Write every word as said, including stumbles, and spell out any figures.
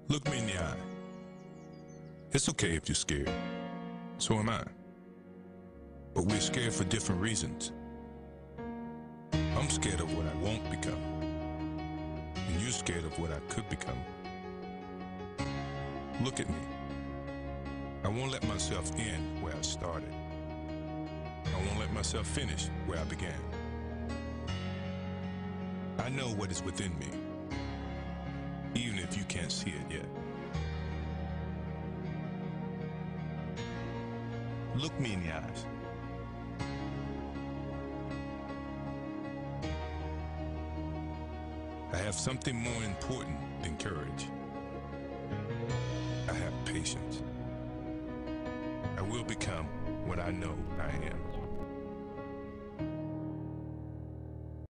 Look me in the eye. It's okay if you're scared. So am I. But we're scared for different reasons. I'm scared of what I won't become. And you're scared of what I could become. Look at me. I won't let myself end where I started. I won't let myself finish where I began. I know what is within me, even if you can't see it yet. Look me in the eyes. I have something more important than courage. I have patience. I will become what I know I am.